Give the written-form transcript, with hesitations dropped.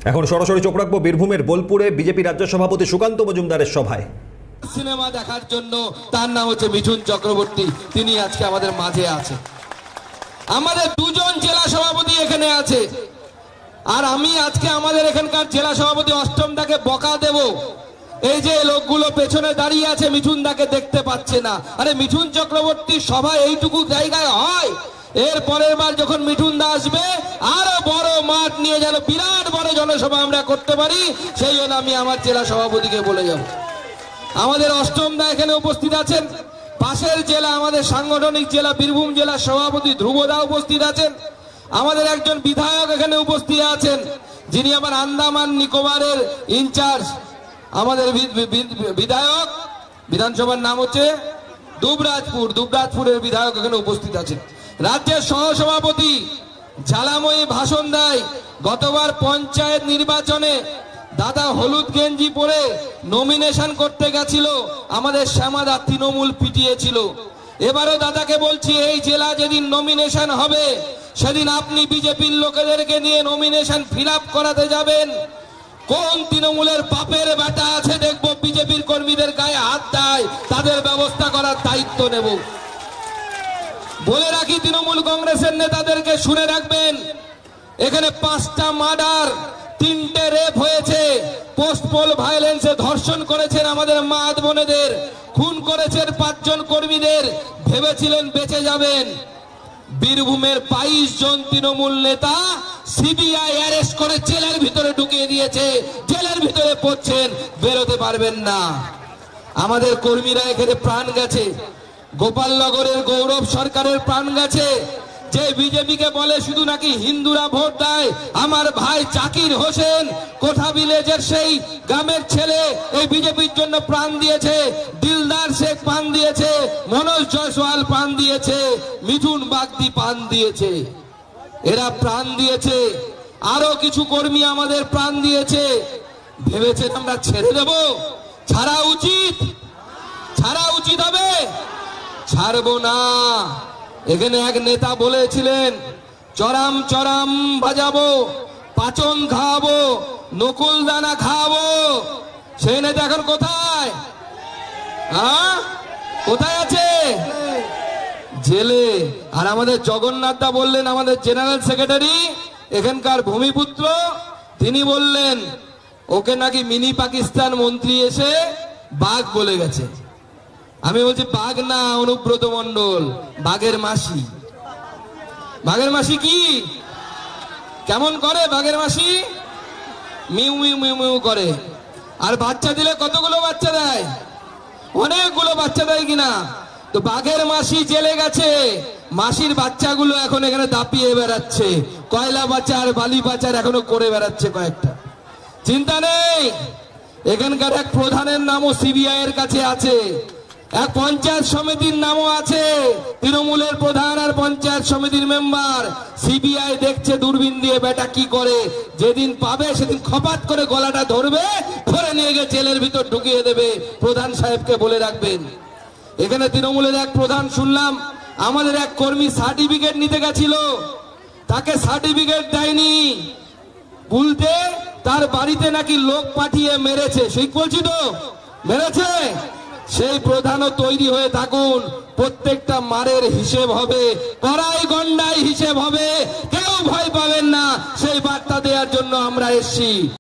এখন সরাসরি চোখ রাখবো বীরভূমের বোলপুরে বিজেপি রাজ্য সভাপতি সুকান্ত মজুমদারের সভায়। সিনেমা দেখার জন্য তার নাম হচ্ছে মিঠুন চক্রবর্তী, তিনি আজকে আমাদের মাঝে আছে। আমাদের দুজন জেলা সভাপতি এখানে আছে, আর আমি আজকে আমাদের এখানকার জেলা সভাপতি অষ্টম দাকে বকা দেব। এই যে লোকগুলো পেছনে দাঁড়িয়ে আছে মিঠুন দাকে দেখতে পাচ্ছে না। আরে মিঠুন চক্রবর্তী সভা এইটুকু জায়গায় হয়? এর পরের বার যখন মিঠুন দা আসবে আরো বড় মাঠ নিয়ে যেন বিরাট বড় জনসভা আমরা করতে পারি, সেই জন্য আমি আমার জেলা সভাপতিকে বলে যাব। আমাদের অষ্টম দা এখানে উপস্থিত আছেন, পাশের জেলা আমাদের সাংগঠনিক জেলা বীরভূম জেলার সভাপতি ধ্রুব দা উপস্থিত আছেন, আমাদের একজন বিধায়ক এখানে উপস্থিত আছেন যিনি আমার আন্দামান নিকোবরের ইনচার্জ, আমাদের বিধায়ক, বিধানসভার নাম হচ্ছে দুবরাজপুরের বিধায়ক এখানে উপস্থিত আছেন। রাজ্যের সহসভাপতি জ্বালাময়ী ভাষণ দেয়। গতবার পঞ্চায়েত নির্বাচনে দাদা হলুদ গেঞ্জি পরে নমিনেশন করতে গেছিল, আমাদের শ্যামাদা তৃণমূল পিটিয়েছিল। এবারও দাদাকে বলছি, এই জেলা যেদিন নমিনেশন হবে সেদিন আপনি বিজেপির লোকেদেরকে নিয়ে নমিনেশন ফিল আপ করাতে যাবেন। কোন তৃণমূলের বাপের বেটা আছে দেখবো বিজেপির কর্মীদের গায়ে হাত দেয়, তাদের ব্যবস্থা করার দায়িত্ব নেব। বলে রাখি তৃণমূল কংগ্রেসের নেতাদেরকে শুনে রাখবেন, এখানে 5টা মার্ডার, 3টে রেপ হয়েছে, পোস্টপোল ভায়োলেন্সে ধর্ষণ করেছেন আমাদের মা বোনেদের, খুন করেছেন 5 জন কর্মীদের। ভেবেছিলেন বেঁচে যাবেন? বীরভূমের 22 জন তৃণমূল নেতা সিবিআই অ্যারেস্ট করে জেলের ভিতরে ঢুকিয়ে দিয়েছে, জেলের ভিতরে পড়ছেন, বেরোতে পারবেন না। আমাদের কর্মীরা এখানে প্রাণ গেছে, গোপালনগরের গৌরব সরকারের প্রাণ গেছে, যে বিজেপিকে বলে শুধু নাকি হিন্দুরা ভোট দেয়। আমার ভাই জাকির হোসেন কোঠা ভিলেজের সেই গ্রামের ছেলে এই বিজেপির জন্য প্রাণ দিয়েছে, দিলদার শেখ প্রাণ দিয়েছে, মনোজ জয়সওয়াল প্রাণ দিয়েছে, মিঠুন বাগদি প্রাণ দিয়েছে, এরা প্রাণ দিয়েছে। আরো কিছু কর্মী আমাদের প্রাণ দিয়েছে। ভেবেছেন আমরা ছেড়ে দেব? ছাড়া উচিত, ছাড়া উচিত হবে? ছাড়বো না। এখানে এক নেতা বলেছিলেন চরাম চরাম বাজাবো, পাচন খাওয়াবো, নকুল দানা খাওয়াবো। সেই নেতা এখন কোথায়? কোথায় আছে? জেলে। আর আমাদের জগন্নাথ দা বললেন, আমাদের জেনারেল সেক্রেটারি এখানকার ভূমিপুত্র, তিনি বললেন ওকে নাকি মিনি পাকিস্তান মন্ত্রী এসে বাঘ বলে গেছে। আমি বলছি বাঘ না অনুব্রত মন্ডল, বাঘের মাসি। বাঘের মাসি কি কেমন করে? বাঘের মাসি মিউ মিউ মিউ মিউ করে। আর বাচ্চা দিলে কতগুলো বাচ্চা দেয়? অনেকগুলো বাচ্চা দেয় কিনা? তো বাঘের মাসি জেলে গেছে, মাসির বাচ্চাগুলো এখন এখানে দাপিয়ে বেড়াচ্ছে, কয়লা পাচার বালি পাচার এখনো করে বেড়াচ্ছে কয়েকটা। চিন্তা নেই, এখানকার এক প্রধানের নামও সিবিআই এর কাছে আছে, এক পঞ্চায়েত সমিতির নামও আছে, তৃণমূলের প্রধান আর পঞ্চায়েত সমিতির মেম্বার। সিবিআই দেখছে দূরবীন দিয়ে বেটা কি করে, যেদিন পাবে সেদিন খপাত করে গলাটা ধরবে, ধরে নিয়ে গিয়ে জেলের ভিতর ঢুকিয়ে দেবে। প্রধান সাহেবকে বলে রাখবেন। এখানে তৃণমূলের এক প্রধান শুনলাম আমাদের এক কর্মী সার্টিফিকেট নিতে গেছিল, তাকে সার্টিফিকেট দেয়নি, বলতে তার বাড়িতে নাকি লোক পাঠিয়ে মেরেছে। সেই বলছি তো, মেরেছে। সেই প্রধানও তৈরি হয়ে থাকুন, প্রত্যেকটা মারের হিসেব হবে, কড়াই গন্ডাই হিসেব হবে, কেউ ভয় পাবেন না। সেই বার্তা দেওয়ার জন্য আমরা এসেছি।